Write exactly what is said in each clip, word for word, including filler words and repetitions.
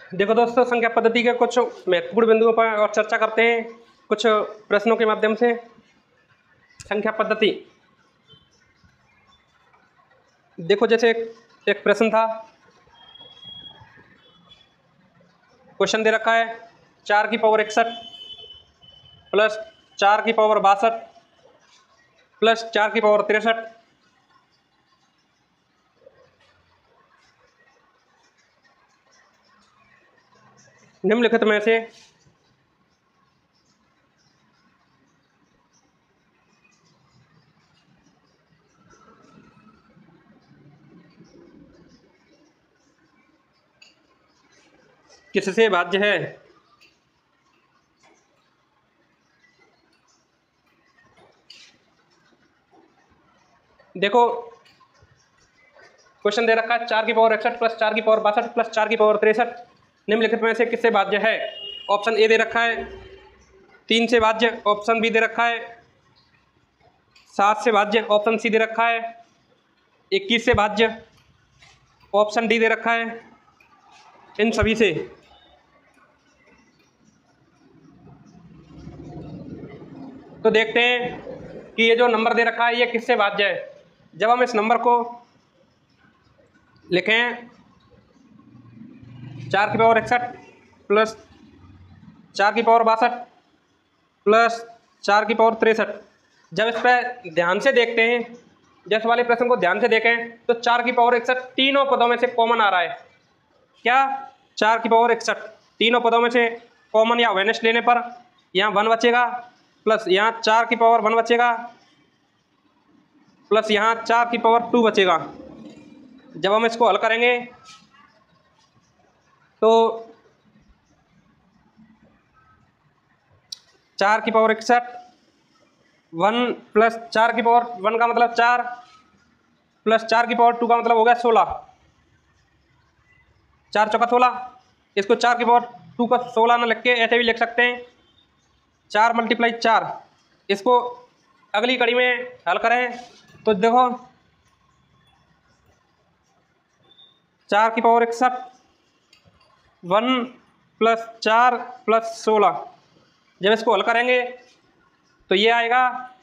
देखो दोस्तों, संख्या पद्धति के कुछ महत्वपूर्ण बिंदुओं पर और चर्चा करते हैं कुछ प्रश्नों के माध्यम से। संख्या पद्धति, देखो जैसे एक, एक प्रश्न था, क्वेश्चन दे रखा है चार की पावर इकसठ प्लस चार की पावर बासठ प्लस चार की पावर तिरसठ, निम्नलिखित में से किससे भाज्य है? देखो क्वेश्चन दे रखा है चार की पावर इकसठ प्लस चार की पावर बासठ प्लस चार की पावर तिरसठ, निम्नलिखित में से किससे भाज्य है? ऑप्शन ए दे रखा है तीन से भाज्य, ऑप्शन बी दे रखा है सात से भाज्य, ऑप्शन सी दे रखा है इक्कीस से भाज्य, ऑप्शन डी दे रखा है इन सभी से। तो देखते हैं कि ये जो नंबर दे रखा है ये किससे भाज्य है। जब हम इस नंबर को लिखें चार की पावर इकसठ प्लस चार की पावर बासठ प्लस चार की पावर तिरसठ, जब इस पर ध्यान से देखते हैं, जैसे वाले प्रश्न को ध्यान से देखें तो चार की पावर इकसठ तीनों पदों में से कॉमन आ रहा है। क्या? चार की पावर इकसठ तीनों पदों में से कॉमन या वेनिश लेने पर यहाँ वन बचेगा, प्लस यहाँ चार की पावर वन बचेगा, प्लस यहाँ चार की पावर टू बचेगा। जब हम इसको हल करेंगे तो चार की पावर इकसठ वन प्लस चार की पावर वन का मतलब चार प्लस चार की पावर टू का मतलब हो गया सोलह, चार चौका सोलह। इसको चार की पावर टू का सोलह ना लिख के ऐसे भी लिख सकते हैं चार मल्टीप्लाई चार। इसको अगली कड़ी में हल करें तो देखो चार की पावर इकसठ वन प्लस चार प्लस सोलह, जब इसको हल करेंगे तो ये आएगा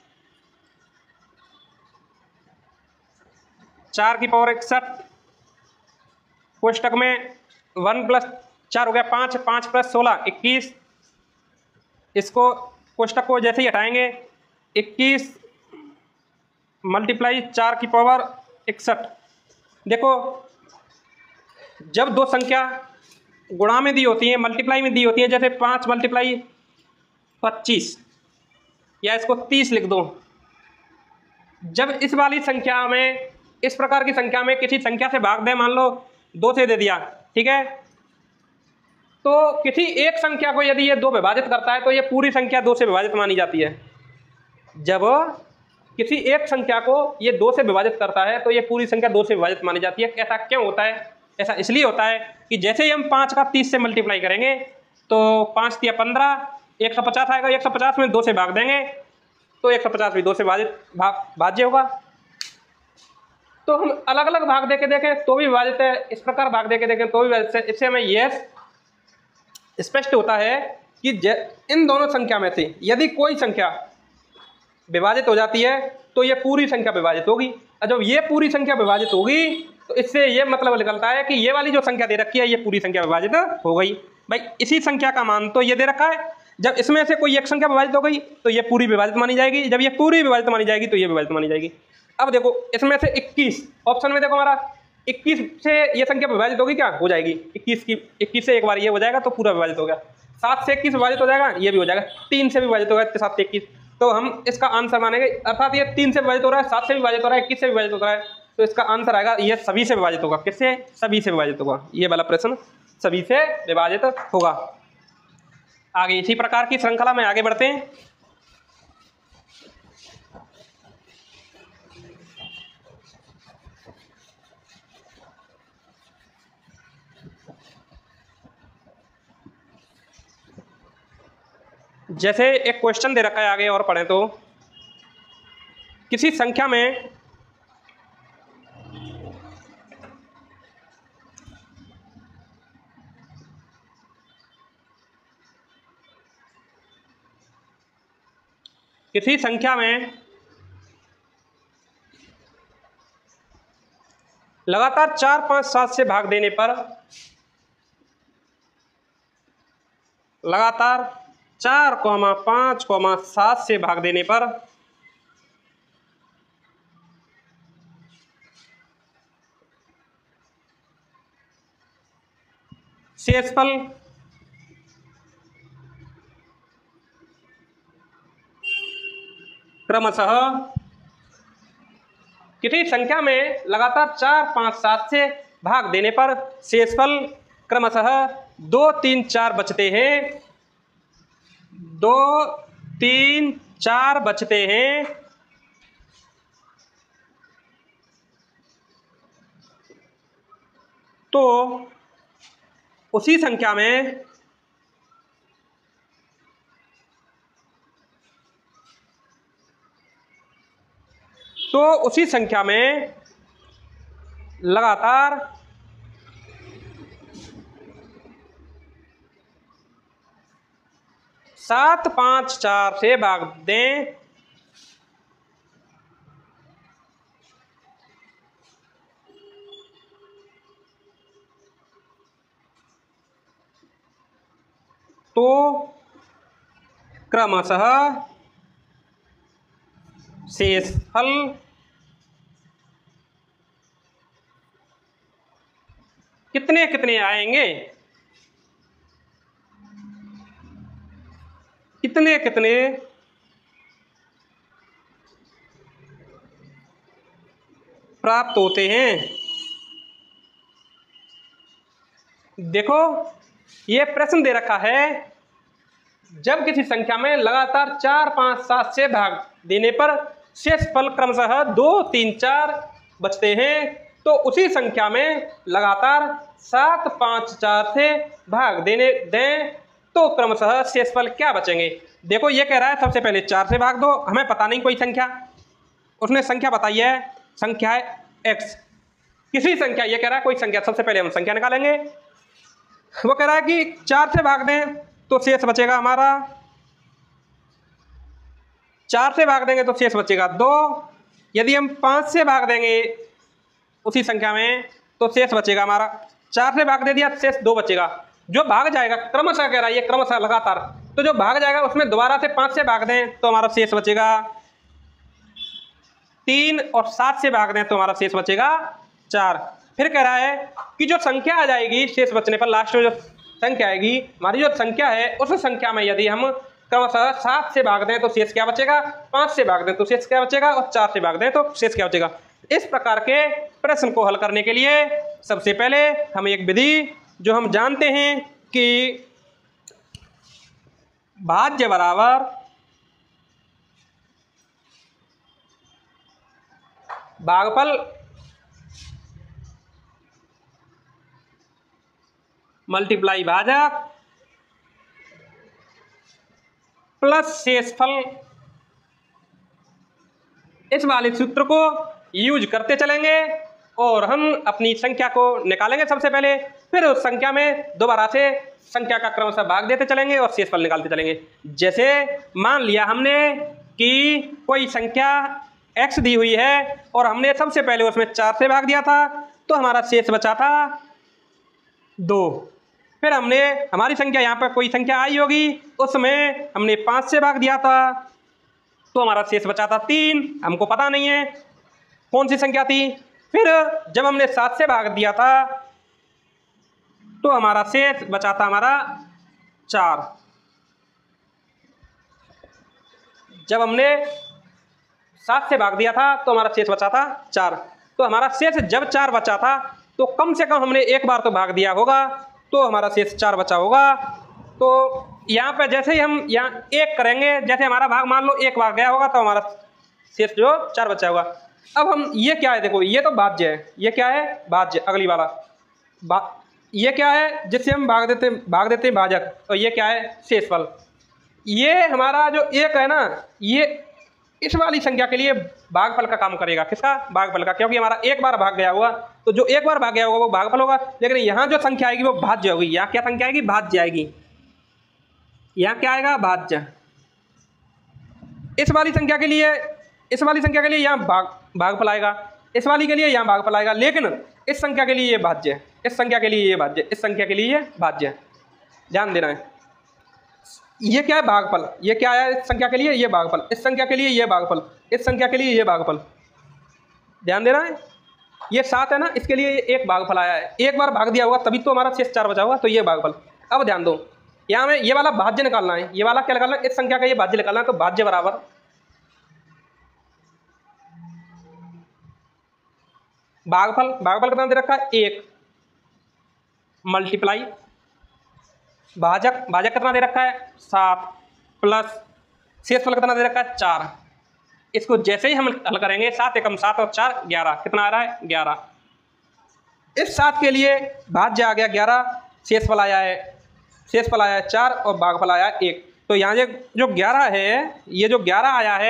चार की पावर इकसठ कोष्टक में वन प्लस चार हो गया पाँच, पाँच प्लस सोलह इक्कीस। इसको कोष्टक को जैसे ही हटाएंगे इक्कीस मल्टीप्लाई चार की पावर इकसठ। देखो जब दो संख्या गुणा में दी होती है, मल्टीप्लाई में दी होती है, जैसे पाँच मल्टीप्लाई पच्चीस या इसको तीस लिख दो, जब इस वाली संख्या में इस प्रकार की संख्या में किसी संख्या से भाग दें, मान लो दो से दे दिया, ठीक है, तो किसी एक संख्या को यदि ये दो विभाजित करता है तो ये पूरी संख्या दो से विभाजित मानी जाती है। जब किसी एक संख्या को ये दो से विभाजित करता है तो ये पूरी संख्या दो से विभाजित मानी जाती है। ऐसा क्यों होता है? ऐसा इसलिए होता है कि जैसे ही हम पाँच का तीस से मल्टीप्लाई करेंगे तो पाँच दिया पंद्रह, एक सौ पचास आएगा, एक सौ पचास में दो से भाग देंगे तो एक सौ पचास भी दो से भाजित भाग भाज्य होगा। तो हम अलग अलग भाग देके देखें तो भी विभाजित है, इस प्रकार भाग देके देखें तो भी विभाजित है। इससे हमें यह स्पष्ट होता है कि इन दोनों संख्या में से यदि कोई संख्या विभाजित हो जाती है तो ये पूरी संख्या विभाजित होगी, और जब ये पूरी संख्या विभाजित होगी तो इससे ये मतलब निकलता है कि ये वाली जो संख्या दे रखी है ये पूरी संख्या विभाजित हो गई। भाई इसी संख्या का मान तो ये दे रखा है, जब इसमें से कोई एक संख्या विभाजित हो गई तो ये पूरी विभाजित मानी जाएगी, जब ये पूरी विभाजित मानी जाएगी तो ये विभाजित मानी जाएगी। अब देखो इसमें से इक्कीस, ऑप्शन में देखो हमारा इक्कीस से ये संख्या विभाजित होगी, क्या हो जाएगी इक्कीस की, इक्कीस से एक बार ये हो जाएगा तो पूरा विभाजित हो गया। सात से इक्कीस विभाजित हो जाएगा, ये भी हो जाएगा, तीन से विभाजित होगा सात से इक्कीस, तो हम इसका आंसर मानेंगे, अर्थात ये तीन से विभाजित हो रहा है, सात से विभाजित हो रहा है, इक्कीस से विभाजित हो रहा है, तो इसका आंसर आएगा ये सभी से विभाजित होगा। किससे? सभी से विभाजित होगा। ये वाला प्रश्न सभी से विभाजित होगा। आगे इसी प्रकार की श्रृंखला में आगे बढ़ते हैं। जैसे एक क्वेश्चन दे रखा है, आगे और पढ़ें तो किसी संख्या में किसी संख्या में लगातार चार पाँच सात से भाग देने पर लगातार चार कौमा पाँच कौमा सात से भाग देने पर शेषफल क्रमशः किसी संख्या में लगातार चार पाँच सात से भाग देने पर शेषफल क्रमशः दो तीन चार बचते हैं दो तीन चार बचते हैं तो उसी संख्या में तो उसी संख्या में लगातार सात पाँच चार से भाग दें तो क्रमशः शेषफल कितने कितने आएंगे कितने कितने प्राप्त होते हैं। देखो ये प्रश्न दे रखा है, जब किसी संख्या में लगातार चार पाँच सात से भाग देने पर शेषफल क्रमशः दो तीन चार बचते हैं तो उसी संख्या में लगातार सात पाँच चार से भाग देने दें तो क्रमशः शेषफल क्या बचेंगे। देखो ये कह रहा है सबसे पहले चार से भाग दो, हमें पता नहीं कोई संख्या, उसने संख्या बताई है, संख्या है एक्स, किसी संख्या, ये कह रहा है कोई संख्या, सबसे पहले हम संख्या निकालेंगे। वो कह रहा है कि चार से भाग दें तो शेष बचेगा हमारा, चार से भाग देंगे तो शेष बचेगा दो, यदि हम पाँच से भाग देंगे उसी संख्या में तो शेष बचेगा हमारा, चार से भाग दे दिया शेष दो बचेगा, जो भाग जाएगा क्रमशः कह रहा है ये क्रमशः लगातार, तो जो भाग जाएगा उसमें दोबारा से पाँच से भाग दें तो हमारा शेष बचेगा तीन, और सात से भाग दें तो हमारा शेष बचेगा चार। फिर कह रहा है कि जो संख्या आ जाएगी शेष बचने पर, लास्ट में जो संख्या आएगी हमारी जो संख्या है उस संख्या में यदि हम क्रमशः सात से भाग दें तो शेष क्या बचेगा, पाँच से भाग दें तो शेष क्या बचेगा, और चार से भाग दें तो शेष क्या बचेगा। इस प्रकार के प्रश्न को हल करने के लिए सबसे पहले हम एक विधि जो हम जानते हैं कि भाज्य बराबर भागफल मल्टीप्लाई भाजक प्लस शेषफल, इस वाले सूत्र को यूज करते चलेंगे और हम अपनी संख्या को निकालेंगे सबसे पहले, फिर उस संख्या में दोबारा से संख्या का क्रमशः भाग देते चलेंगे और शेषफल निकालते चलेंगे। जैसे मान लिया हमने कि कोई संख्या x दी हुई है और हमने सबसे पहले उसमें चार से भाग दिया था तो हमारा शेष बचा था दो, फिर हमने हमारी संख्या यहाँ पर कोई संख्या आई होगी उसमें हमने पाँच से भाग दिया था तो हमारा शेष बचा था तीन, हमको पता नहीं है कौन सी संख्या थी। फिर जब हमने सात से भाग दिया था तो हमारा शेष बचा था हमारा चार, जब हमने सात से भाग दिया था तो हमारा शेष बचा था चार, तो हमारा शेष जब चार बचा था तो कम से कम हमने एक बार तो भाग दिया होगा तो हमारा शेष चार बचा होगा। तो यहाँ पे जैसे ही हम यहाँ एक करेंगे, जैसे हमारा भाग मान लो एक बार गया होगा तो हमारा शेष जो चार बचा होगा। अब हम ये क्या है, देखो ये तो भाज्य है, ये क्या है भाज्य, अगली वाला बा ये क्या है जिससे हम भाग देते भाग देते हैं भाजक, और ये क्या है शेषफल। ये हमारा जो एक है ना ये इस वाली संख्या के लिए भागफल का काम करेगा, किसका, भागफल का, क्योंकि हमारा एक बार भाग गया हुआ तो जो एक बार भाग गया होगा वो भागफल होगा। लेकिन यहाँ जो संख्या आएगी वो भाज्य होगी, यहाँ क्या संख्या आएगी, भाज्य आएगी, यहाँ क्या आएगा भाज्य। इस वाली संख्या के लिए इस वाली संख्या के लिए यहाँ भाग भागफल आएगा, इस वाली के लिए यहाँ भागफल आएगा, लेकिन इस संख्या के लिए ये भाज्य है, इस संख्या के लिए ये भाज्य, इस संख्या के लिए ये भाज्य है। ध्यान देना है, ये क्या है भागफल, ये क्या है इस संख्या के लिए ये भागफल, इस संख्या के लिए ये भागफल, इस संख्या के लिए ये भागफल। ध्यान देना है, ये सात है ना, इसके लिए एक भागफल आया है, एक बार भाग दिया होगा तभी तो हमारा शेष चार बचा होगा, तो ये भागफल। अब ध्यान दो, यहाँ में ये वाला भाज्य निकालना है, ये वाला क्या निकालना है, इस संख्या का ये भाज्य निकालना है, तो भाज्य बराबर भागफल, भागफल कितना दे रखा है एक, मल्टीप्लाई भाजक, भाजक कितना दे रखा है सात, प्लस शेषफल कितना दे रखा है चार। इसको जैसे ही हम हल करेंगे, सात एकम सात और चार ग्यारह, कितना आ रहा है ग्यारह। इस सात के लिए भाज्य आ गया ग्यारह, शेषफल आया है शेषफल आया है चार और भागफल आया है एक। तो यहाँ ये जो ग्यारह है, ये जो ग्यारह आया है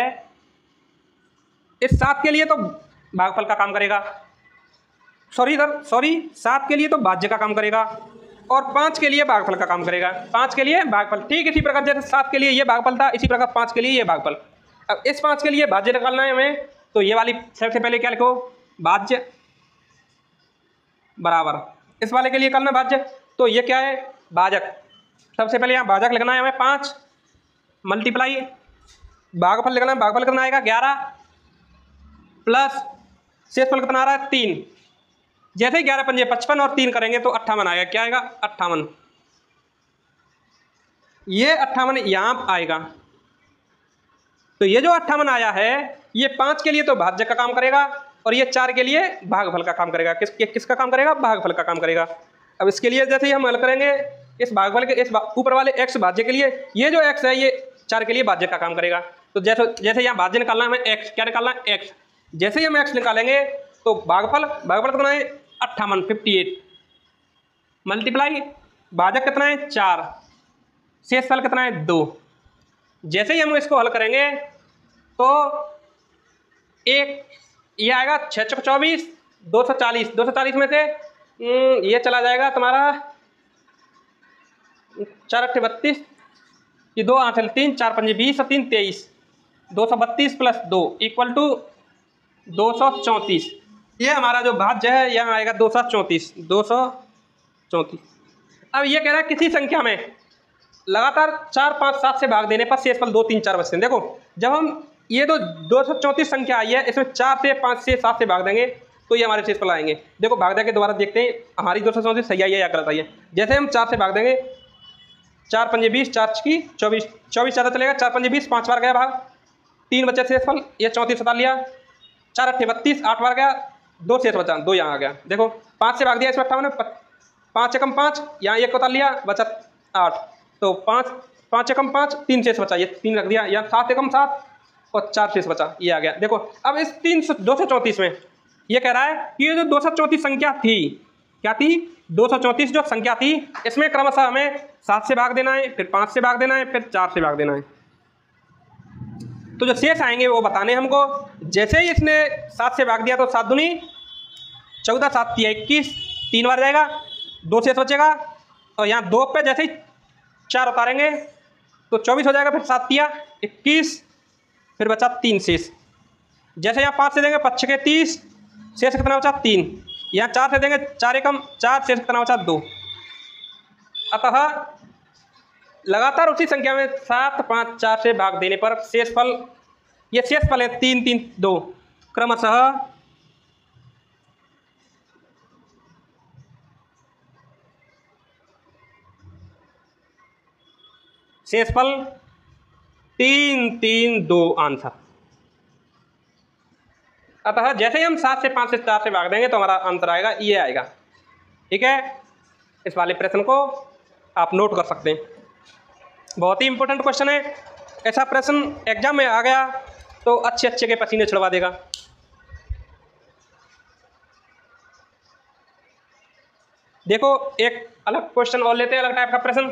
इस सात के लिए तो भागफल का काम करेगा, सॉरी सर सॉरी सात के लिए तो भाज्य का काम करेगा और पाँच के लिए भागफल का काम करेगा, पाँच के लिए भागफल। ठीक इसी प्रकार जैसे सात के लिए ये भागफल था, इसी प्रकार पाँच के लिए ये भागफल। अब इस पाँच के लिए भाज्य निकालना है हमें, तो ये वाली सबसे पहले क्या लिखो, भाज्य बराबर इस वाले के लिए करना भाज्य, तो ये क्या है भाजक। सबसे पहले यहाँ भाजक लिखना है हमें पाँच, मल्टीप्लाई भागफल लिखना है, भागफल कितना आएगा ग्यारह, प्लस शेषफल कितना आ रहा है तीन। जैसे ही ग्यारह पंजे पचपन और तीन करेंगे तो अट्ठावन आएगा, क्या आएगा अट्ठावन। ये अट्ठावन यहाँ आएगा, तो ये जो अट्ठावन आया है ये पाँच के लिए तो भाज्य का काम करेगा और ये चार के लिए भागफल का काम करेगा। किस किसका काम करेगा, भागफल का काम करेगा। अब इसके लिए जैसे ही हम हल करेंगे, इस भागफल के इस ऊपर वाले x भाज्य के लिए ये जो x है ये चार के लिए भाज्य का काम करेगा। तो जैसे जैसे यहाँ भाज्य निकालना है हमें x, क्या निकालना है x, जैसे ही हम x निकालेंगे तो भागफल भागफल कितना है अट्ठावन फिफ्टी एट, मल्टीप्लाई भाजक कितना है चार, शेषफल कितना है दो। जैसे ही हम इसको हल करेंगे तो एक ये आएगा छः चौक चौबीस, दो सौ चालीस, दो सौ चालीस में से ये चला जाएगा तुम्हारा चार अट्ठे बत्तीस, ये दो आठ तीन, चार पंजे बीस और तीन तेईस, दो सौ बत्तीस प्लस दो इक्वल टू दो सौ चौंतीस। ये हमारा जो भाज्य है यह आएगा दो सौ चौंतीस, दो सौ चौंतीस। अब ये कह रहा है किसी संख्या में लगातार चार पाँच सात से भाग देने पर शेषफल दो तीन चार बचते हैं। देखो जब हम ये तो दो सौ चौंतीस संख्या आई है, इसमें चार से पाँच से सात से भाग देंगे तो ये हमारे शेषफल आएंगे। देखो भाग दे के दोबारा देखते हैं हमारी दो सौ चौंतीस सही आई है या गलत आई है। जैसे हम चार से भाग देंगे, चार पंजे बीस, चार की चौबीस, चौबीस चार चलेगा, चार पंजे बीस, पाँच बार गया भाग, तीन बचे शेषफल, ये चौंतीस बता लिया, चार अट्ठे बत्तीस, आठ बार गया, दो शेष बचा, दो यहाँ आ गया। देखो पाँच से भाग दिया इसमें अट्ठावन, पाँच एकम पाँच, यहाँ एक बता लिया, बचा आठ, तो पाँच पाँच एकम पाँच, तीन शेष बचा, ये तीन रख दिया, यहाँ सात एकम सात और चार शेष बचा, ये आ गया। देखो अब इस तीन सौ दो सौ चौंतीस में ये कह रहा है कि ये जो दो सौ चौंतीस संख्या थी, क्या थी दो सौ चौंतीस जो संख्या थी, इसमें क्रमशः हमें सात से भाग देना है, फिर पाँच से भाग देना है, फिर चार से भाग देना है। तो जो शेष आएंगे वो बताने हमको। जैसे ही इसने सात से भाग दिया तो सात दूनी चौदह, सात तिया इक्कीस, तीन बार जाएगा, दो शेष बचेगा और यहाँ दो पे जैसे ही चार उतारेंगे तो चौबीस हो जाएगा, फिर सात तिया इक्कीस, फिर बचा तीन शेष। जैसे यहाँ पाँच से देंगे पच्च के तीस, शेष कितना बचा तीन, यहाँ चार से देंगे चार एकम चार, शेष कितना बचा दो। अतः लगातार उसी संख्या में सात पाँच चार से भाग देने पर शेषफल, ये शेषफल है तीन तीन दो, क्रमशः शेषफल तीन तीन दो आंसर। अतः जैसे ही हम सात से पाँच से चार से भाग देंगे तो हमारा आंसर आएगा ये आएगा। ठीक है, इस वाले प्रश्न को आप नोट कर सकते हैं, बहुत ही इंपॉर्टेंट क्वेश्चन है। ऐसा प्रश्न एग्जाम में आ गया तो अच्छे अच्छे के पसीने छुड़वा देगा। देखो एक अलग क्वेश्चन और लेते हैं, अलग टाइप का प्रश्न।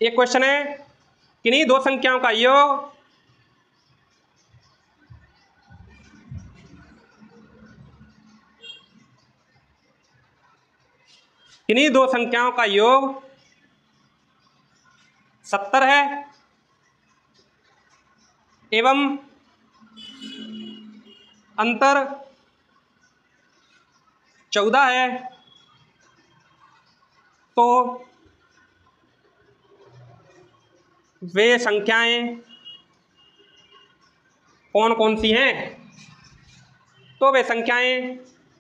एक क्वेश्चन है, किन्हीं दो संख्याओं का योग किन्हीं दो संख्याओं का योग सत्तर है एवं अंतर चौदह है, तो वे संख्याएं कौन कौन सी हैं? तो वे संख्याएं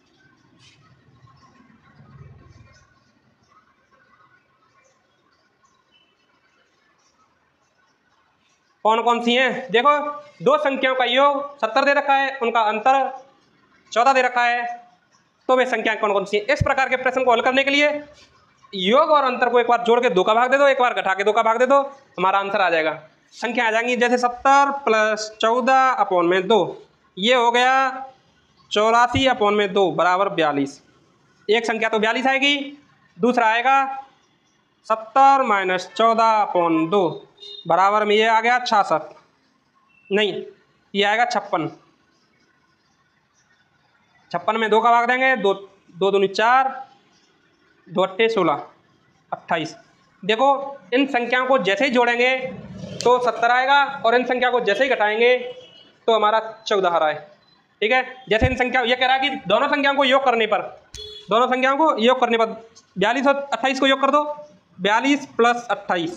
कौन कौन सी हैं? देखो, दो संख्याओं का योग सत्तर दे रखा है, उनका अंतर चौदह दे रखा है, तो वे संख्याएं कौन कौन सी हैं? इस प्रकार के प्रश्न को हल करने के लिए योग और अंतर को एक बार जोड़ के दो का भाग दे दो, एक बार घटा के दो का भाग दे दो, हमारा आंसर आ जाएगा। संख्या आ जाएंगी जैसे सत्तर प्लस चौदह अपॉन में दो, ये हो गया चौरासी अपॉन में दो बराबर बयालीस। एक संख्या तो बयालीस आएगी, दूसरा आएगा सत्तर माइनस चौदह अपॉन दो बराबर में ये आ गया छियासठ, नहीं ये आएगा छप्पन। छप्पन में दो का भाग देंगे, दो दो दूनी चार, दो अट्ठे सोलह, अट्ठाईस। देखो, इन संख्याओं को जैसे ही जोड़ेंगे तो सत्तर आएगा और इन संख्या को जैसे ही घटाएंगे तो हमारा चौदह आ रहा है। ठीक है, जैसे इन संख्या ये कह रहा है कि दोनों संख्याओं को योग करने पर दोनों संख्याओं को योग करने पर बयालीस और अट्ठाईस को योग कर दो, बयालीस प्लस अट्ठाईस,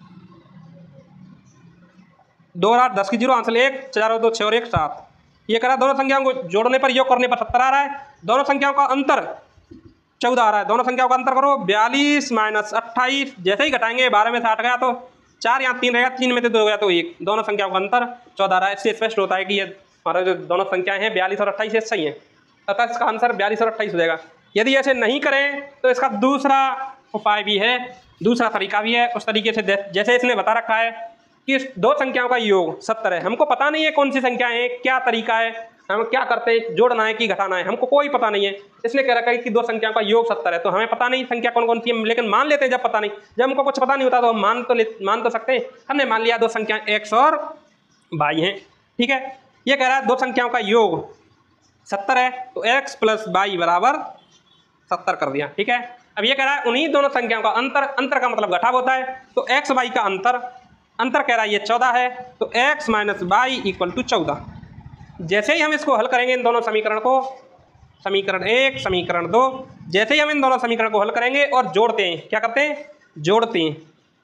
दो आठ दस की जीरो, आंसर एक, चार और दो छः और एक सात। ये कह रहा है दोनों संख्याओं को जोड़ने पर योग करने पर सत्तर आ रहा है, दोनों संख्याओं का अंतर चौदह आ रहा है। दोनों संख्याओं का अंतर करो, बयालीस माइनस अट्ठाईस, जैसे ही घटाएंगे बारह में से आठ गया तो चार, यहाँ तीन रहेगा, तीन में से दो गया तो एक, दोनों संख्याओं का अंतर चौदह आ रहा है। इससे स्पष्ट होता है कि ये हमारे जो दोनों संख्याएं हैं बयालीस और अट्ठाईस, ये सही है, अतः इसका आंसर बयालीस और अट्ठाईस हो जाएगा। यदि ऐसे नहीं करें तो इसका दूसरा उपाय भी है, दूसरा तरीका भी है। उस तरीके से जैसे इसने बता रखा है कि दो संख्याओं का योग सत्तर है, हमको पता नहीं है कौन सी संख्या है, क्या तरीका है, हम क्या करते हैं, जोड़ना है कि घटाना है, हमको कोई पता नहीं है। इसने कह रखा है कि दो संख्याओं का योग सत्तर है, तो हमें पता नहीं संख्या कौन कौन सी है, लेकिन मान लेते हैं जब पता नहीं, जब हमको कुछ पता नहीं होता तो हम मान तो मान तो सकते हैं। हमने मान लिया दो संख्या एक्स और वाई हैं। ठीक है, ये कह रहा है दो संख्याओं का योग सत्तर है, तो एक्स प्लस वाई बराबर सत्तर कर दिया। ठीक है, अब ये कह रहा है उन्हीं दोनों संख्याओं का अंतर, अंतर का मतलब घटाव होता है, तो एक्स वाई का अंतर, अंतर कह रहा है ये चौदह है, तो X minus Y equal to चौदह। जैसे ही हम इसको हल करेंगे इन दोनों समीकरण को, समीकरण एक समीकरण दो, जैसे ही हम इन दोनों समीकरण को हल करेंगे और जोड़ते हैं, क्या करते हैं, जोड़ते हैं,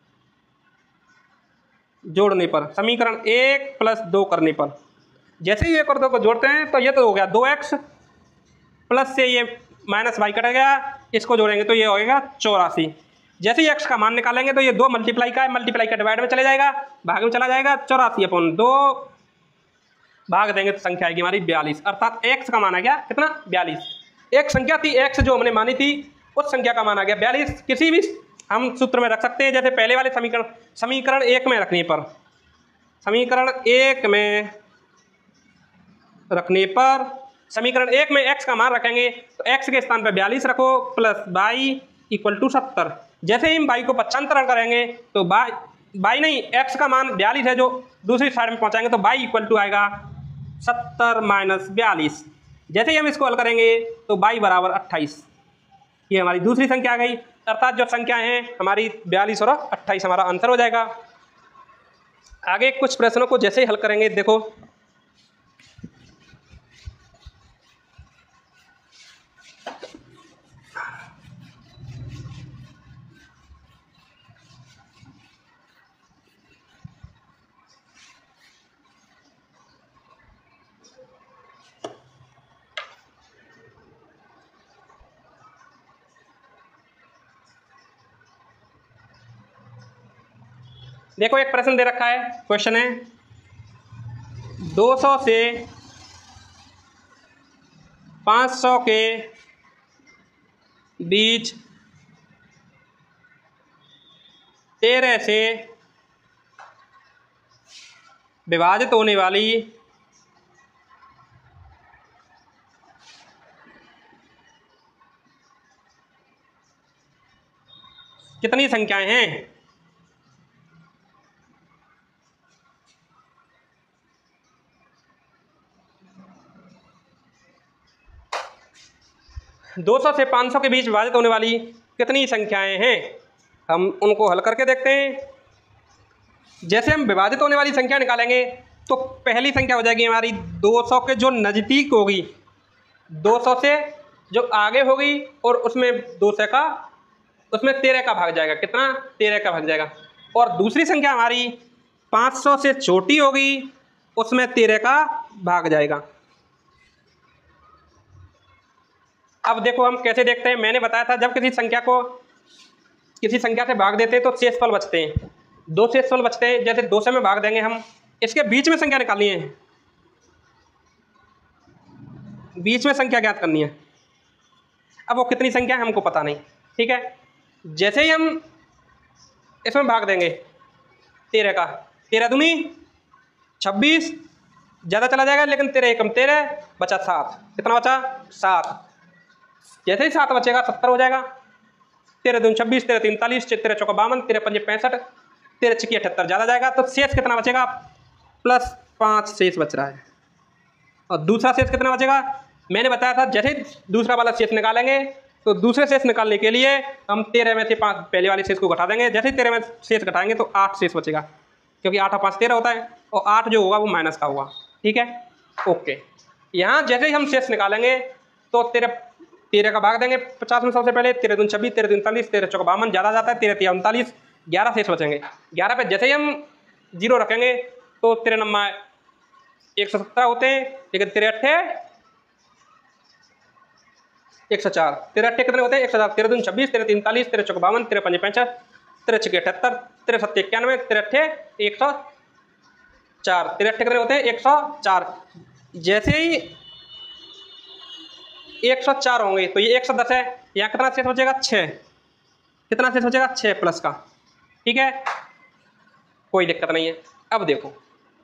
जोड़ने पर समीकरण एक प्लस दो करने पर जैसे ही एक और दो को जोड़ते हैं तो ये तो हो गया दो एक्स प्लस से ये माइनस वाई कट गया, इसको जोड़ेंगे तो ये हो गया चौरासी। जैसे ही एक्स का मान निकालेंगे तो ये दो मल्टीप्लाई का है, मल्टीप्लाई का डिवाइड में चले जाएगा, भाग में चला जाएगा, चौरासी अपॉन दो भाग देंगे तो संख्या आएगी हमारी बयालीस, अर्थात एक्स का मान आ गया कितना, बयालीस। एक संख्या थी एक्स जो हमने मानी थी, उस संख्या का मान आ गया बयालीस। किसी भी हम सूत्र में रख सकते हैं, जैसे पहले वाले समीकरण समीकरण एक में रखने पर समीकरण एक में रखने पर समीकरण एक में x का मान रखेंगे तो x के स्थान पर बयालीस रखो प्लस बाई इक्वल टू सत्तर। जैसे ही हम बाई को पक्षांतरण करेंगे तो बाई बाई नहीं x का मान बयालीस है, जो दूसरी साइड में पहुंचाएंगे तो बाई इक्वल टू आएगा सत्तर माइनस बयालीस। जैसे ही हम इसको हल करेंगे तो बाई बराबर अट्ठाईस, ये हमारी दूसरी संख्या आ गई, अर्थात जो संख्याएं हैं हमारी बयालीस और अट्ठाईस हमारा आंसर हो जाएगा। आगे कुछ प्रश्नों को जैसे ही हल करेंगे, देखो देखो एक प्रश्न दे रखा है, क्वेश्चन है दो सौ से पाँच सौ के बीच तेरह से विभाजित होने वाली कितनी संख्याएं हैं। दो सौ से पाँच सौ के बीच विभाजित होने वाली कितनी संख्याएं हैं, हम उनको हल करके देखते हैं। जैसे हम विभाजित होने वाली संख्या निकालेंगे तो पहली संख्या हो जाएगी हमारी दो सौ के जो नज़दीक होगी, दो सौ से जो आगे होगी और उसमें दो सौ का उसमें तेरह का भाग जाएगा, कितना, तेरह का भाग जाएगा। और दूसरी संख्या हमारी पाँच सौ से छोटी होगी, उसमें तेरह का भाग जाएगा। अब देखो हम कैसे देखते हैं। मैंने बताया था जब किसी संख्या को किसी संख्या से भाग देते हैं तो शेषफल बचते हैं, दो शेषफल बचते हैं। जैसे दो सौ में भाग देंगे हम, इसके बीच में संख्या निकालनी है, बीच में संख्या ज्ञात करनी है। अब वो कितनी संख्या है हमको पता नहीं, ठीक है। जैसे ही हम इसमें भाग देंगे तेरह का, तेरह दूनी छब्बीस, ज़्यादा चला जाएगा लेकिन तेरह एकम तेरह, बचा सात, कितना बचा, सात। जैसे ही सात बचेगा सत्तर हो जाएगा, तेरह दूनी छब्बीस, तेरह तीन तालीस, तेरह चौका बावन, तेरह पंजे पैंसठ, तेरह छक्की अठहत्तर, ज़्यादा जाएगा तो शेष कितना बचेगा, प्लस पाँच शेष बच रहा है। और दूसरा शेष कितना बचेगा, मैंने बताया था जैसे ही दूसरा वाला शेष निकालेंगे तो दूसरे शेष निकालने के लिए हम तेरह में से पाँच पहले वाले शेष को घटा देंगे। जैसे ही तेरह में शेष घटाएंगे तो आठ शेष बचेगा, क्योंकि आठ और पाँच तेरह होता है और आठ जो होगा वो माइनस का होगा, ठीक है। ओके, यहाँ जैसे ही हम शेष निकालेंगे तो तेरह तेरह का भाग देंगे पचास में सबसे पहले, तेरह दून छब्बीस, तेरह तीन तालीस, तेरह चौका बावन, ज़्यादा जाता है, तेरह तीन उनतालीस, ग्यारह शेष बचेंगे। ग्यारह पे जैसे ही हम जीरो रखेंगे तो तेरह नम्मा एक सौ सत्रह होते हैं, लेकिन तेरह अट्ठे एक सौ चार, तेरह अट्ठे कितने होते हैं, एक सौ चार, तेरह दून छब्बीस, तेरह तीन तालीस, तेरह चौका बावन, तेरह पंजे पैंसठ, तेरह छक्के अठहत्तर, तेरह सत्ते इक्यानवे, तेरह अट्ठे एक सौ चार, तेरह अट्ठे कितने होते हैं, एक सौ चार। जैसे ही एक सौ चार होंगे तो ये एक सौ दस है, यहाँ कितना शेष बचेगा, छः, कितना शेष बचेगा, छः प्लस का, ठीक है, कोई दिक्कत नहीं है। अब देखो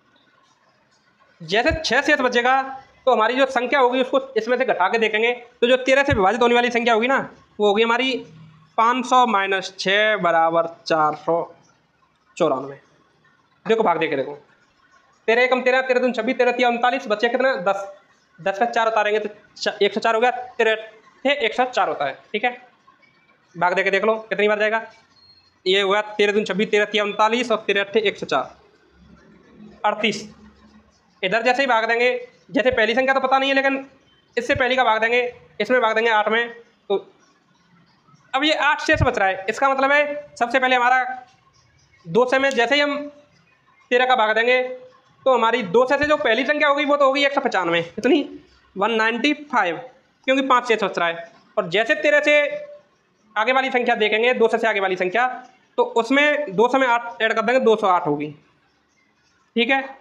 जैसे छः शेष बचेगा तो हमारी जो संख्या होगी उसको इसमें से घटा के देखेंगे तो जो तेरह से विभाजित होने वाली संख्या होगी ना वो होगी हमारी पाँच सौ माइनस छः बराबर चार सौ चौरानवे। देखो भाग देखे, देखो तेरह एकम तेरह, तेरह दून छब्बीस, तेरह तीन उनतालीस, बचे कितना, दस, दस का चार उतारेंगे तो एक सौ चार हो गया, तेरह एक सौ चार होता है, ठीक है। भाग देके देख लो कितनी बार जाएगा, ये हुआ तेरह दून छब्बीस, तेरह तीन उनतालीस और तेरह अट्ठे एक सौ चार, अड़तीस। इधर जैसे ही भाग देंगे, जैसे पहली संख्या तो पता नहीं है लेकिन इससे पहली का भाग देंगे, इसमें भाग देंगे आठ में, तो अब ये आठ शेष बच रहा है। इसका मतलब है सबसे पहले हमारा दो सौ में जैसे ही हम तेरह का भाग देंगे तो हमारी दो सौ से जो पहली संख्या होगी वो तो होगी एक सौ पचानवे, कितनी, वन नाइन्टी फाइव, क्योंकि पाँच शेष बच रहा है। और जैसे तेरह से आगे वाली संख्या देखेंगे, दो सौ से आगे वाली संख्या, तो उसमें दो सौ में आठ ऐड कर देंगे, दो सौ आठ होगी, ठीक है।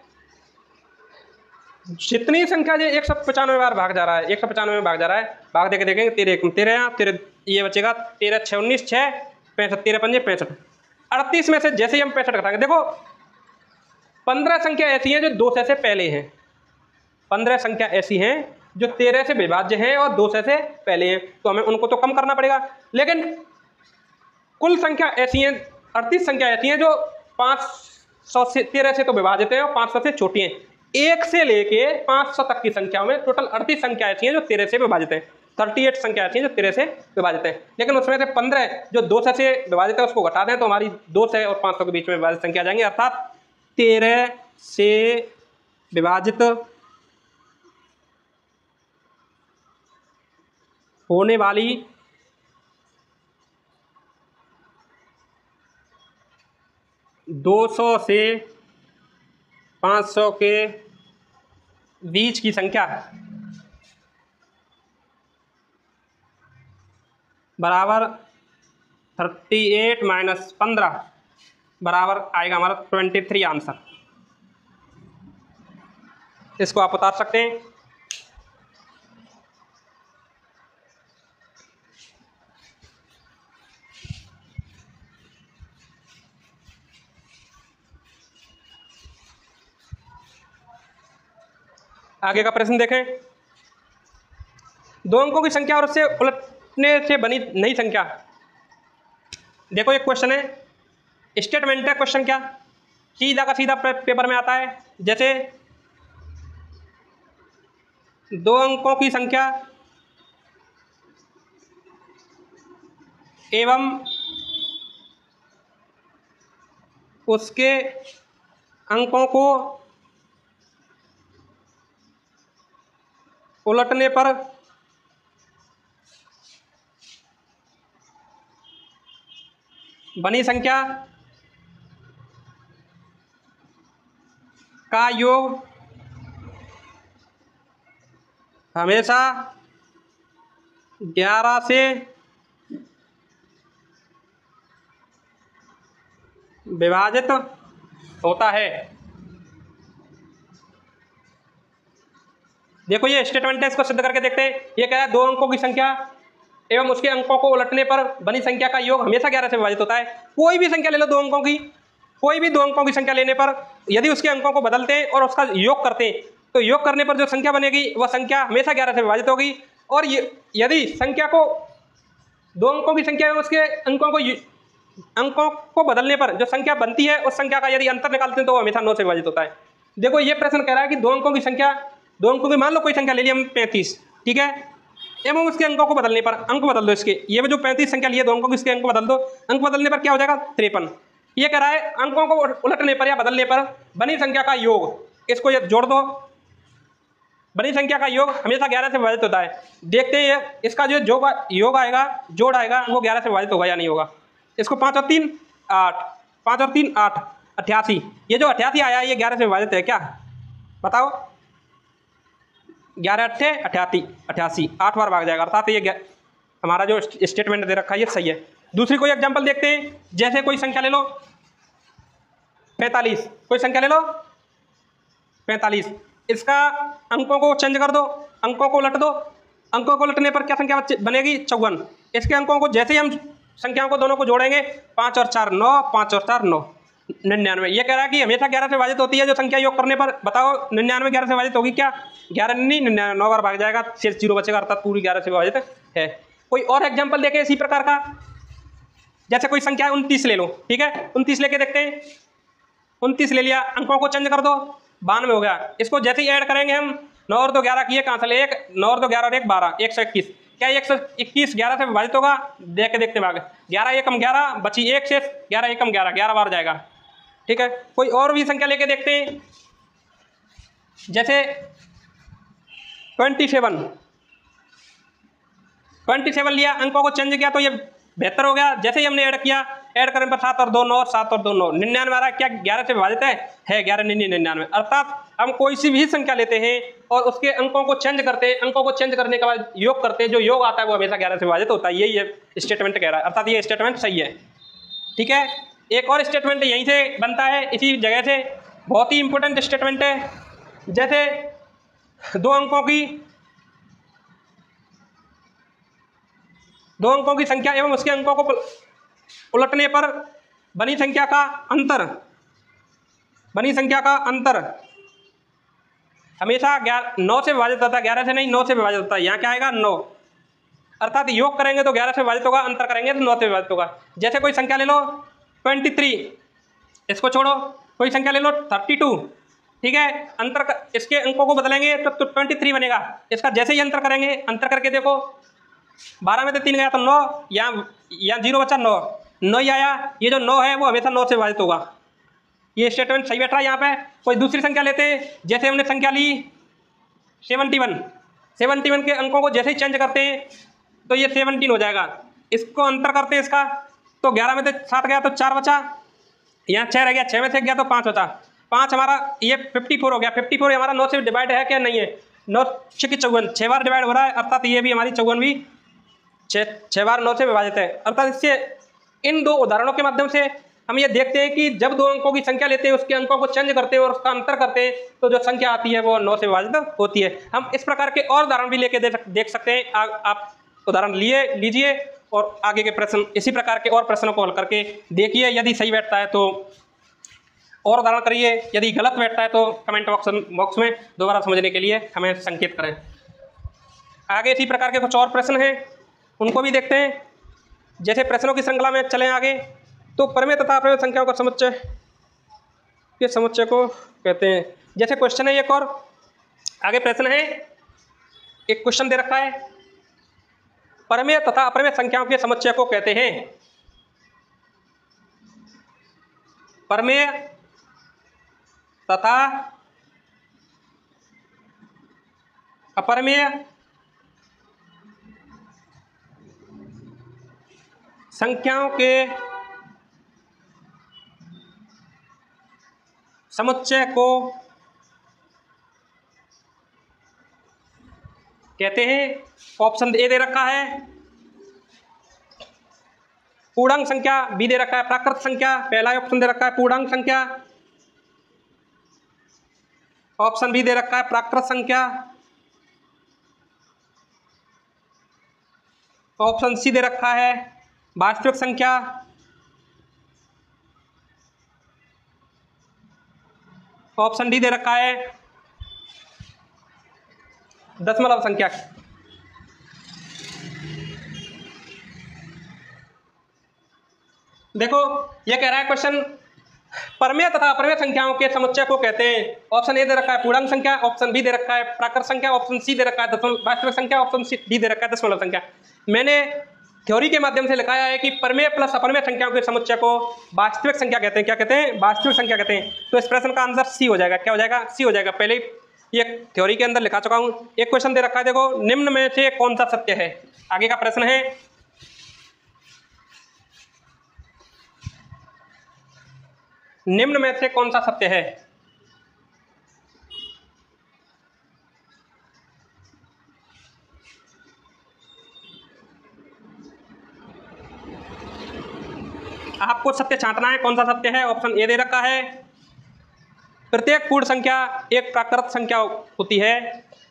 जितनी संख्या जो एक सौ पचानवे बार भाग जा रहा है, एक सौ पचानवे में भाग जा रहा है, भाग देके देखेंगे तेरह एक तेरह, यहाँ तेरह, ये बचेगा तेरह छः उन्नीस, छः पैंसठ, तेरह पंजे पैंसठ, अड़तीस में से जैसे ही हम पैंसठ घटाएंगे, देखो पंद्रह संख्या ऐसी हैं जो दो सौ से पहले हैं, पंद्रह संख्या ऐसी हैं जो तेरह से विभाज्य हैं और दो सौ से पहले हैं, तो हमें उनको तो कम करना पड़ेगा। लेकिन कुल संख्या ऐसी हैं, अड़तीस संख्या ऐसी हैं जो पाँच सौ से तेरह से तो विभाजित हैं और पाँच सौ से छोटी हैं। एक से लेके पाँच सौ तक की संख्याओं में टोटल अड़तीस संख्या ऐसी हैं जो तेरह से विभाजित हैं, अड़तीस संख्या ऐसी हैं जो तेरह से विभाजित हैं। लेकिन उसमें से पंद्रह जो दो सौ से विभाजित है उसको घटा दें तो हमारी दो सौ और पाँच सौ के बीच में विभाजित संख्या आ जाएंगी, अर्थात तेरह से विभाजित होने वाली दो सौ से पाँच सौ के बीच की संख्या बराबर थर्टी एट माइनस पंद्रह बराबर आएगा हमारा ट्वेंटी थ्री आंसर। इसको आप उतार सकते हैं। आगे का प्रश्न देखें, दो अंकों की संख्या और उससे उलटने से बनी नई संख्या। देखो एक क्वेश्चन है, स्टेटमेंट है क्वेश्चन, क्या सीधा का सीधा पेपर में आता है। जैसे दो अंकों की संख्या एवं उसके अंकों को उलटने पर बनी संख्या का योग हमेशा ग्यारह से विभाजित होता है। देखो ये स्टेटमेंट है, इसको सिद्ध करके देखते हैं। ये क्या है, दो अंकों की संख्या एवं उसके अंकों को उलटने पर बनी संख्या का योग हमेशा ग्यारह से विभाजित होता है। कोई भी संख्या ले लो दो अंकों की, कोई भी दो अंकों की संख्या लेने पर यदि उसके अंकों को बदलते हैं और उसका योग करते हैं तो योग करने पर जो संख्या बनेगी वह संख्या हमेशा ग्यारह से विभाजित होगी। और ये यदि संख्या को दो अंकों की संख्या में उसके अंकों को अंकों को बदलने पर जो संख्या बनती है उस संख्या का यदि अंतर निकालते हैं तो वो हमेशा नौ से विभाजित होता है। देखो ये प्रश्न कह रहा है कि दो अंकों की संख्या, दो अंकों की मान लो कोई संख्या ले ली हम पैंतीस, ठीक है, एवं उसके अंकों को बदलने पर, अंक बदल दो इसके, ये जो पैंतीस संख्या लिए दो अंकों की, इसके अंक बदल दो, अंक बदलने पर क्या हो जाएगा तिरपन। ये कह रहा है अंकों को उलटने पर या बदलने पर बनी संख्या का योग, इसको ये जोड़ दो, बनी संख्या का योग हमेशा ग्यारह से विभाजित होता है। देखते हैं इसका जो योग योग आएगा, जोड़ आएगा, वो ग्यारह से विभाजित होगा या नहीं होगा। इसको पाँच और तीन आठ, पाँच और तीन आठ, अट्ठासी। ये जो अट्ठासी आया ये ग्यारह से विभाजित है क्या, बताओ। ग्यारह अट्ठे अट्ठासी, अट्ठासी आठ बार भाग जाएगा, अर्थात ये हमारा जो स्टेटमेंट दे रखा है ये सही है। दूसरी कोई एग्जांपल देखते हैं। जैसे कोई संख्या ले लो पैंतालीस, कोई संख्या ले लो पैंतालीस, इसका अंकों को चेंज कर दो, अंकों को उलट दो, अंकों को उलटने पर क्या संख्या बनेगी चौवन। इसके अंकों को जैसे ही हम संख्याओं को दोनों को जोड़ेंगे, पाँच और चार नौ, पाँच और चार नौ, निन्यानवे। ये कह रहा है कि हमेशा ग्यारह से विभाजित होती है जो संख्या योग करने पर, बताओ निन्यानवे ग्यारह से विभाजित होगी क्या, ग्यारह नहीं निन्यानवे, नौ बार भाग जाएगा, सिर्फ जीरो बचेगा, अर्थात पूरी ग्यारह से विभाजित है। कोई और एग्जाम्पल देखे इसी प्रकार का। जैसे कोई संख्या उनतीस ले लो, ठीक है, उनतीस लेके देखते हैं। उनतीस ले लिया, अंकों को चेंज कर दो, बानवे हो गया। इसको जैसे ही ऐड करेंगे हम, नौ और दो ग्यारह किए, कहाँ से एक, नौ और दो ग्यारह और एक बारह, एक सौ इक्कीस। क्या एक सौ इक्कीस ग्यारह से विभाजित होगा, देख के देखते भाग, ग्यारह एकम ग्यारह, बची एक से, ग्यारह एकम ग्यारह, ग्यारह बार जाएगा, ठीक है। कोई और भी संख्या लेके देखते हैं। जैसे ट्वेंटी सेवन, ट्वेंटी सेवन लिया, अंकों को चेंज किया तो ये बेहतर हो गया। जैसे ही हमने ऐड किया, ऐड करने पर सात और दो नौ, सात और दो नौ, निन्यानवे आ रहा है। क्या ग्यारह से विभाजित है, है ग्यारह निन्नी निन्यानवे। अर्थात हम कोई सी भी संख्या लेते हैं और उसके अंकों को चेंज करते हैं, अंकों को चेंज करने के बाद योग करते हैं, जो योग आता है वो हमेशा ग्यारह से विभाजित होता है। यही ये स्टेटमेंट कह रहा है, अर्थात ये स्टेटमेंट सही है, ठीक है। एक और स्टेटमेंट यहीं से बनता है, इसी जगह से, बहुत ही इंपॉर्टेंट स्टेटमेंट है। जैसे दो अंकों की दो अंकों की संख्या एवं उसके अंकों को उलटने पर बनी संख्या का अंतर, बनी संख्या का अंतर हमेशा ग्यारह नौ से विभाजित होता है, ग्यारह से नहीं, नौ से विभाजित होता है। यहाँ क्या आएगा नौ, अर्थात योग करेंगे तो ग्यारह से विभाजित होगा, अंतर करेंगे तो नौ से विभाजित होगा। जैसे कोई संख्या ले लो ट्वेंटी थ्री, इसको छोड़ो, कोई संख्या ले लो थर्टी टू, ठीक है, अंतर कर, इसके अंकों को बदलेंगे तो ट्वेंटी थ्री बनेगा। इसका जैसे ही अंतर करेंगे, अंतर करके देखो, बारह में से तीन गया तो नौ, यहाँ यहाँ जीरो बचा, नौ, नौ ही आया। ये जो नौ है वो हमेशा नौ से विभाजित होगा। ये स्टेटमेंट सही बैठ रहा है यहाँ पे। कोई दूसरी संख्या लेते हैं। जैसे हमने संख्या ली सेवनटी वन, सेवनटी वन के अंकों को जैसे ही चेंज करते हैं तो ये सेवनटीन हो जाएगा। इसको अंतर करते हैं इसका, तो ग्यारह में से सात गया तो चार बचा, यहाँ छः रह गया, छः में से गया तो पाँच बचा, पाँच हमारा ये फिफ्टी फोर हो गया। फिफ्टी फोर हमारा नौ से डिवाइड है क्या, नहीं है, नौ छः की चौवन, छः बार डिवाइड हो रहा है, अर्थात ये भी हमारी चौवन भी छः छः बार नौ से विभाजित है। अर्थात इससे इन दो उदाहरणों के माध्यम से हम ये देखते हैं कि जब दो अंकों की संख्या लेते हैं, उसके अंकों को चेंज करते हैं और उसका अंतर करते हैं, तो जो संख्या आती है वो नौ से विभाजित होती है। हम इस प्रकार के और उदाहरण भी लेके दे देख सकते हैं। आ, आप उदाहरण लिए लीजिए और आगे के प्रश्न इसी प्रकार के और प्रश्नों को हल करके देखिए। यदि सही बैठता है तो और उदाहरण करिए, यदि गलत बैठता है तो कमेंट बॉक्स बॉक्स में दोबारा समझने के लिए हमें संकेत करें। आगे इसी प्रकार के कुछ और प्रश्न हैं, उनको भी देखते हैं। जैसे प्रश्नों की श्रृंखला में चलें आगे, तो परमेय तथा अपमेय संख्याओं का समुच्चय, ये समुच्चय को कहते हैं। जैसे क्वेश्चन है एक और, आगे प्रश्न है, एक क्वेश्चन दे रखा है, परमेय तथा अपरमेय संख्याओं के समुच्चय को कहते हैं। परमेय तथा अपरमेय संख्याओं के समुच्चय को कहते हैं। ऑप्शन ए दे रखा है पूर्णांक संख्या, बी दे रखा है प्राकृत संख्या। पहला ऑप्शन दे रखा है पूर्णांक संख्या, ऑप्शन बी दे रखा है प्राकृत संख्या, ऑप्शन सी दे रखा है वास्तविक संख्या, ऑप्शन डी दे रखा है दशमलव संख्या। देखो ये कह रहा है क्वेश्चन परमेय तथा अपरमेय संख्याओं के समुच्चय को कहते हैं। ऑप्शन ए दे रखा है पूर्णांक संख्या, ऑप्शन बी दे रखा है प्राकृत संख्या, ऑप्शन सी दे रखा है दशमलव वास्तविक संख्या, ऑप्शन सी डी दे रखा है दशमलव संख्या। मैंने थ्योरी के माध्यम से लिखाया है कि परमेय प्लस अपरमेय संख्याओं के समुच्चय को वास्तविक संख्या कहते हैं। क्या कहते हैं? वास्तविक संख्या कहते हैं। तो इस प्रश्न का आंसर सी हो जाएगा। क्या हो जाएगा? सी हो जाएगा। पहले ही ये थ्योरी के अंदर लिखा चुका हूं। एक क्वेश्चन दे रखा है, देखो निम्न में से कौन सा सत्य है। आगे का प्रश्न है निम्न में से कौन सा सत्य है। आपको सत्य छांटना है, कौन सा सत्य है। ऑप्शन ए दे रखा है प्रत्येक पूर्ण संख्या एक प्राकृत संख्या होती है।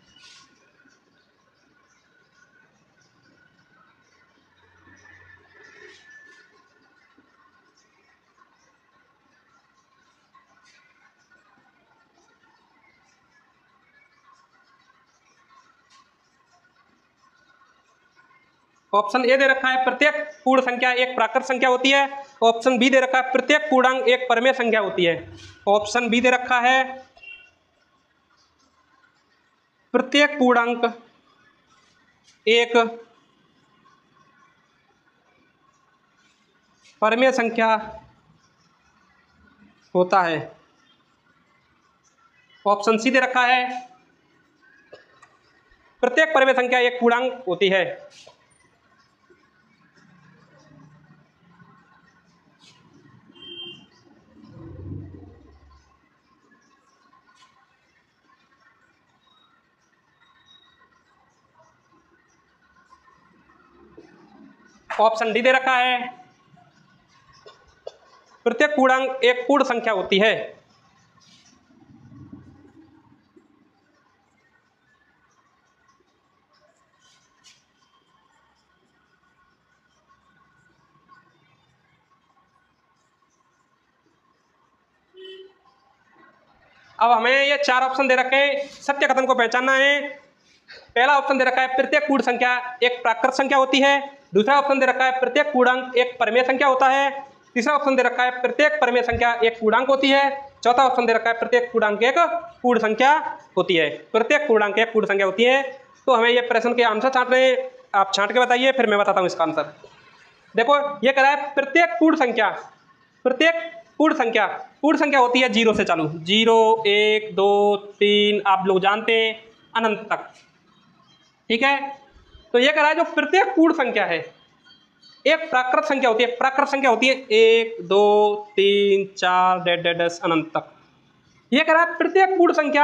ऑप्शन ए दे रखा है प्रत्येक पूर्ण संख्या एक प्राकृत संख्या होती है। ऑप्शन बी दे रखा है प्रत्येक पूर्णांक एक परमेय संख्या होती है। ऑप्शन बी दे रखा है प्रत्येक पूर्णांक एक परमेय संख्या होता है। ऑप्शन सी दे रखा है प्रत्येक परमेय संख्या एक पूर्णांक होती है। ऑप्शन डी दे रखा है प्रत्येक पूर्णांक एक पूर्ण संख्या होती है। अब हमें ये चार ऑप्शन दे रखे हैं, सत्य कथन को पहचानना है। पहला ऑप्शन दे रखा है प्रत्येक पूर्ण संख्या एक प्राकृत संख्या होती है। दूसरा ऑप्शन दे रखा है प्रत्येक पूर्णांक एक परमेय संख्या होता है। तीसरा ऑप्शन दे रखा है प्रत्येक परमेय संख्या एक पूर्णांक होती है। चौथा ऑप्शन दे रखा है प्रत्येक पूर्णांक एक पूर्ण संख्या होती है। प्रत्येक पूर्णांक एक पूर्ण संख्या होती है। तो हमें ये प्रश्न के आंसर छांटने हैं। आप छांट के बताइए, फिर मैं बताता हूँ इसका आंसर। देखो ये कह रहा है प्रत्येक पूर्ण संख्या प्रत्येक पूर्ण संख्या पूर्ण संख्या होती है जीरो से चालू, जीरो एक दो तीन आप लोग जानते हैं अनंत तक। ठीक है, तो ये कह रहा है जो प्रत्येक पूर्ण संख्या है एक प्राकृत संख्या होती है। प्राकृत संख्या होती है एक दो तीन चार डेड डेड अनंत तक। ये कह रहा है प्रत्येक पूर्ण संख्या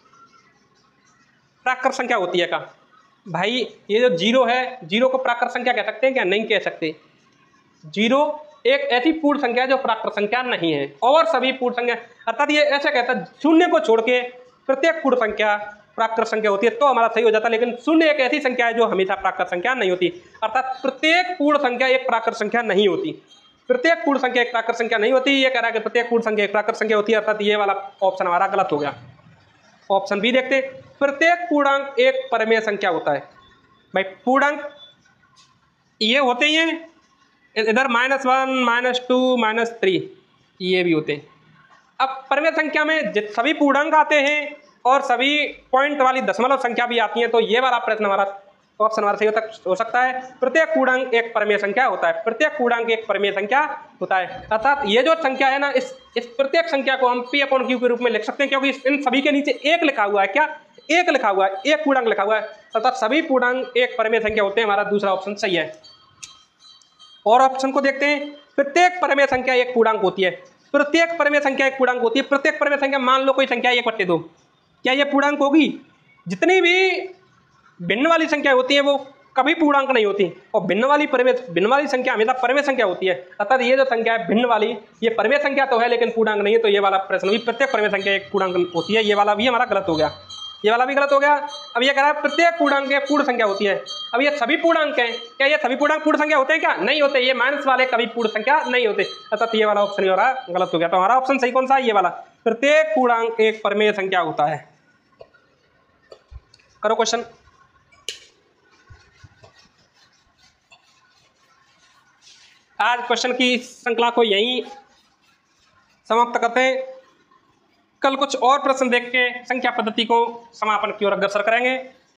प्राकृत संख्या होती है। का भाई ये जो जीरो है, जीरो को प्राकृत संख्या कह सकते हैं क्या? नहीं कह सकते। जीरो एक ऐसी पूर्ण संख्या है जो प्राकृत संख्या नहीं है, और सभी पूर्ण संख्या अर्थात ये ऐसे कहता है शून्य को छोड़ के प्रत्येक पूर्ण संख्या प्राकृत संख्या होती है, तो हमारा सही हो जाता है। लेकिन शून्य एक ऐसी संख्या है जो हमेशा प्राकृत संख्या नहीं होती, अर्थात प्रत्येक पूर्ण संख्या एक प्राकृत संख्या नहीं होती। प्रत्येक पूर्ण संख्या एक प्राकृत संख्या नहीं होती। ये कह रहा है कि प्रत्येक पूर्ण संख्या एक प्राकृत संख्या होती है, अर्थात ये वाला ऑप्शन हमारा गलत हो गया। ऑप्शन बी देखते, प्रत्येक पूर्णांक एक परमेय संख्या होता है। भाई पूर्णांक ये होते ही हैं, इधर minus one minus two minus three ये भी होते हैं। अब परमेय संख्या में सभी पूर्णांक आते हैं और सभी पॉइंट वाली दशमलव संख्या भी आती हैं, तो ये वाला प्रश्न हमारा ऑप्शन हमारा सही हो सकता है। प्रत्येक पूर्णांक एक परिमेय संख्या होता है, प्रत्येक पूर्णांक एक परिमेय संख्या होता है। अर्थात ये जो संख्या है ना, इस इस प्रत्येक संख्या को हम पी अपॉन क्यू के रूप में लिख सकते हैं, क्योंकि इन सभी के नीचे एक लिखा हुआ है। क्या? एक लिखा हुआ है, एक पूर्णांक लिखा हुआ है, अर्थात सभी पूर्णांक एक परिमेय संख्या होते हैं। हमारा दूसरा ऑप्शन सही है। और ऑप्शन को देखते हैं। प्रत्येक परिमेय संख्या एक पूर्णांक होती है, प्रत्येक परिमेय संख्या एक पूर्णांक होती है। प्रत्येक परिमेय संख्या, मान लो कोई संख्या एक बट्टे दो, क्या ये पूर्णांक होगी? जितनी भी भिन्न वाली संख्या होती है वो कभी पूर्णांक नहीं होती, और भिन्न वाली परिमेय भिन्न वाली संख्या हमेशा परिमेय संख्या होती है। अर्थात ये जो संख्या है भिन्न वाली, ये परिमेय संख्या तो है लेकिन पूर्णांक नहीं है। तो ये वाला प्रश्न भी प्रत्येक परिमेय संख्या एक पूर्णांक होती है, ये वाला भी हमारा गलत हो गया, ये वाला भी गलत हो गया। अब ये कह रहा है प्रत्येक पूर्णांक एक पूर्ण संख्या होती है। अब ये सभी पूर्णांक हैं, क्या ये सभी पूर्णांक पूर्ण संख्या होते हैं? क्या नहीं होते, ये माइनस वाले कभी पूर्ण संख्या नहीं होते। अर्थात ये वाला ऑप्शन ही हमारा गलत हो गया। तो हमारा ऑप्शन सही कौन सा है? ये वाला, प्रत्येक पूर्णांक एक परिमेय संख्या होता है। करो क्वेश्चन। आज क्वेश्चन की श्रृंखला को यहीं समाप्त करते हैं। कल कुछ और प्रश्न देख के संख्या पद्धति को समापन की ओर अग्रसर करेंगे।